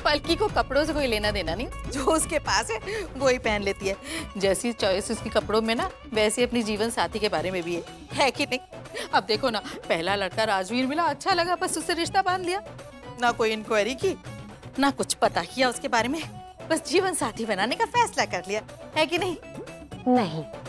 पलकी को कपड़ों से कोई लेना देना नहीं, जो उसके पास है वो ही पहन लेती है। जैसी चॉइस उसकी कपड़ों में ना, वैसे अपनी जीवन साथी के बारे में भी है कि नहीं। अब देखो ना, पहला लड़का राजवीर मिला, अच्छा लगा, बस उससे रिश्ता बांध लिया, ना कोई इंक्वायरी की, ना कुछ पता किया उसके बारे में, बस जीवन साथी बनाने का फैसला कर लिया, है कि नहीं? नहीं,